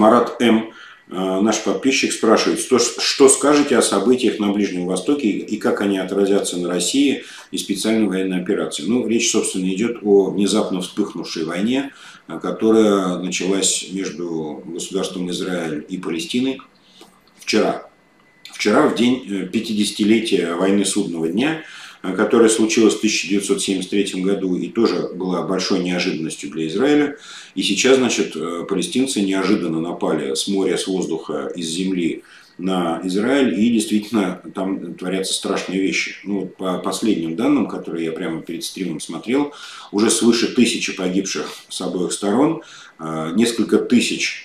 Марат М., наш подписчик, спрашивает, что скажете о событиях на Ближнем Востоке и как они отразятся на России и специальной военной операции. Ну, речь, собственно, идет о внезапно вспыхнувшей войне, которая началась между государством Израиль и Палестиной вчера. Вчера, в день 50-летия войны Судного дня, которая случилась в 1973 году и тоже была большой неожиданностью для Израиля. И сейчас, значит, палестинцы неожиданно напали с моря, с воздуха, из земли на Израиль, и действительно там творятся страшные вещи. Ну, по последним данным, которые я прямо перед стримом смотрел, уже свыше 1000 погибших с обоих сторон, несколько тысяч,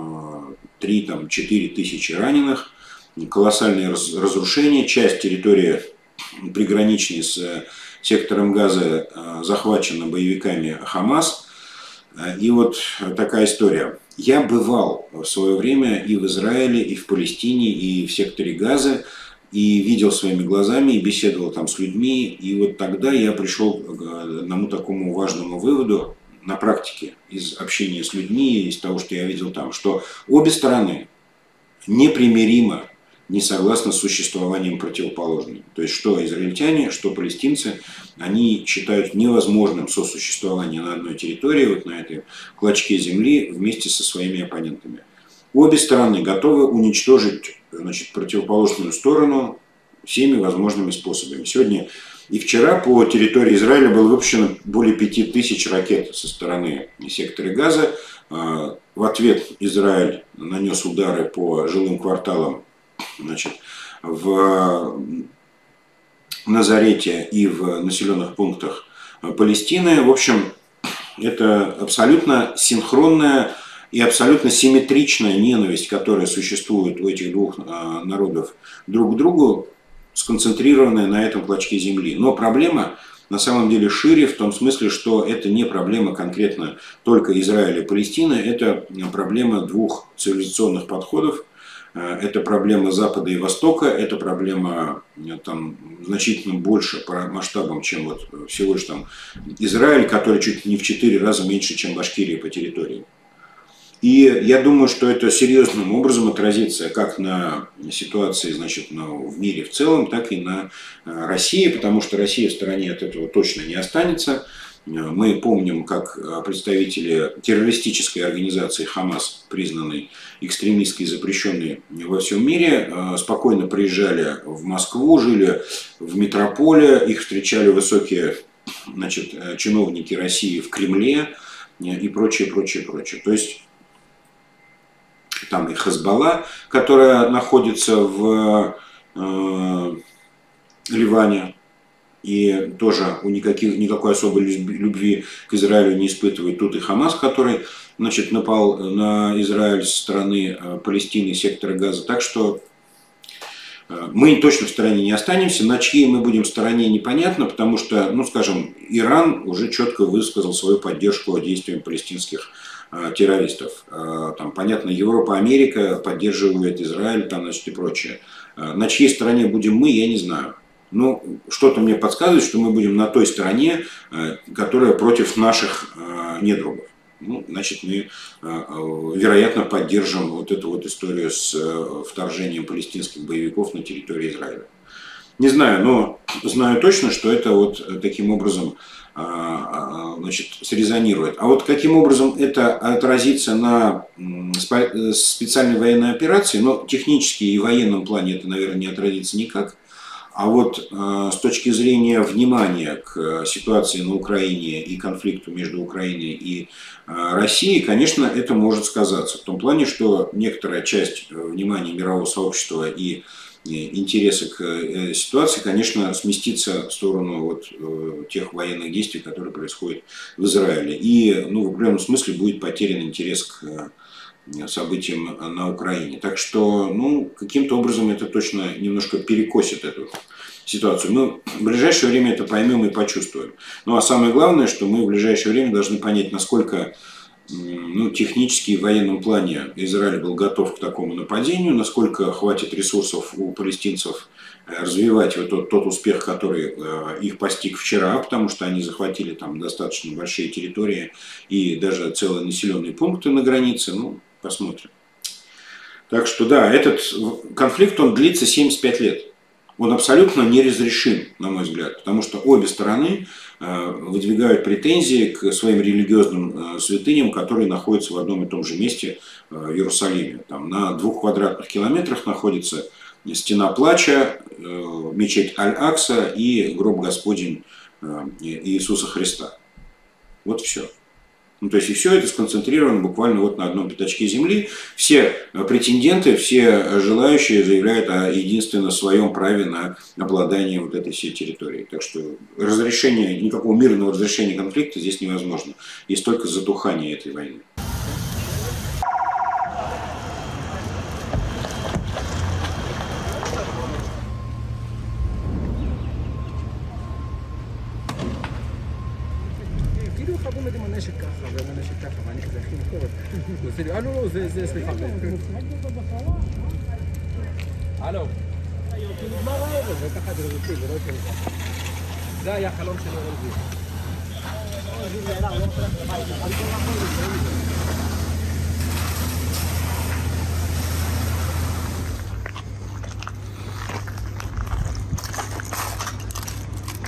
3-4 тысячи раненых, колоссальные разрушения, часть территории приграничной с сектором Газа захвачена боевиками Хамас. И вот такая история. Я бывал в свое время и в Израиле, и в Палестине, и в секторе Газа, и видел своими глазами, и беседовал там с людьми. И вот тогда я пришел к одному такому важному выводу на практике из общения с людьми, из того, что я видел там, что обе стороны непримиримо не согласны с существованием противоположным. То есть, что израильтяне, что палестинцы, они считают невозможным сосуществование на одной территории, вот на этой клочке земли, вместе со своими оппонентами. Обе стороны готовы уничтожить, значит, противоположную сторону всеми возможными способами. Сегодня и вчера по территории Израиля было выпущено более 5000 ракет со стороны сектора Газа. В ответ Израиль нанес удары по жилым кварталам, значит, в Назарете и в населенных пунктах Палестины. В общем, это абсолютно синхронная и абсолютно симметричная ненависть, которая существует у этих двух народов друг к другу, сконцентрированная на этом клочке земли. Но проблема на самом деле шире в том смысле, что это не проблема конкретно только Израиля и Палестины, это проблема двух цивилизационных подходов. Это проблема Запада и Востока, это проблема там значительно больше по масштабам, чем вот всего лишь там Израиль, который чуть не в 4 раза меньше, чем Башкирия по территории. И я думаю, что это серьезным образом отразится как на ситуации, значит, в мире в целом, так и на России, потому что Россия в стороне от этого точно не останется. Мы помним, как представители террористической организации Хамас, признанной экстремистской и запрещенной во всем мире, спокойно приезжали в Москву, жили в метрополе, их встречали высокие, значит, чиновники России в Кремле и прочее, прочее, прочее. То есть там и Хезболла, которая находится в Ливане, и тоже никакой особой любви к Израилю не испытывает. Тут и Хамас, который, значит, напал на Израиль со стороны Палестины, сектора Газа. Так что мы точно в стороне не останемся. На чьей мы будем стороне, непонятно, потому что, ну, скажем, Иран уже четко высказал свою поддержку действиям палестинских террористов. Там, понятно, Европа, Америка поддерживает Израиль, там, значит, и прочее. На чьей стороне будем мы, я не знаю. Ну, что-то мне подсказывает, что мы будем на той стороне, которая против наших недругов. Ну, значит, мы, вероятно, поддержим вот эту вот историю с вторжением палестинских боевиков на территорию Израиля. Не знаю, но знаю точно, что это вот таким образом, значит, срезонирует. А вот каким образом это отразится на специальной военной операции, ну, технически и в военном плане это, наверное, не отразится никак. А вот с точки зрения внимания к ситуации на Украине и конфликту между Украиной и Россией, конечно, это может сказаться. В том плане, что некоторая часть внимания мирового сообщества и интереса к ситуации, конечно, сместится в сторону вот тех военных действий, которые происходят в Израиле. И, ну, в определенном смысле будет потерян интерес к событиям на Украине. Так что, ну, каким-то образом это точно немножко перекосит эту ситуацию. Мы в ближайшее время это поймем и почувствуем. Ну, а самое главное, что мы в ближайшее время должны понять, насколько, ну, технически и в военном плане Израиль был готов к такому нападению, насколько хватит ресурсов у палестинцев развивать вот тот успех, который их постиг вчера, потому что они захватили там достаточно большие территории и даже целые населенные пункты на границе. Ну, посмотрим. Так что да, этот конфликт, он длится 75 лет. Он абсолютно неразрешим, на мой взгляд, потому что обе стороны выдвигают претензии к своим религиозным святыням, которые находятся в одном и том же месте в Иерусалиме. Там на 2 квадратных километрах находится Стена плача, мечеть Аль-Акса и гроб Господень Иисуса Христа. Вот все. Ну, то есть и все это сконцентрировано буквально вот на одном пятачке земли. Все претенденты, все желающие заявляют о единственно своем праве на обладание вот этой всей территорией. Так что никакого мирного разрешения конфликта здесь невозможно. Есть только затухание этой войны. נשק ככה, והנשק ככה, ואני כזה הכי מקורת. הוא עושה לי, לא, זה סליחה. הלו. נגמר הערב, זה ככה דרזותי, זה לא יותר ככה. זה היה חלום שלי רזי.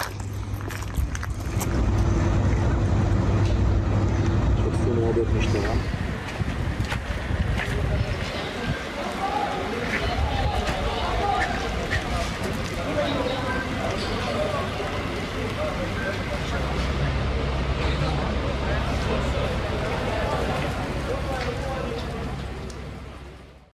молодых משטרה.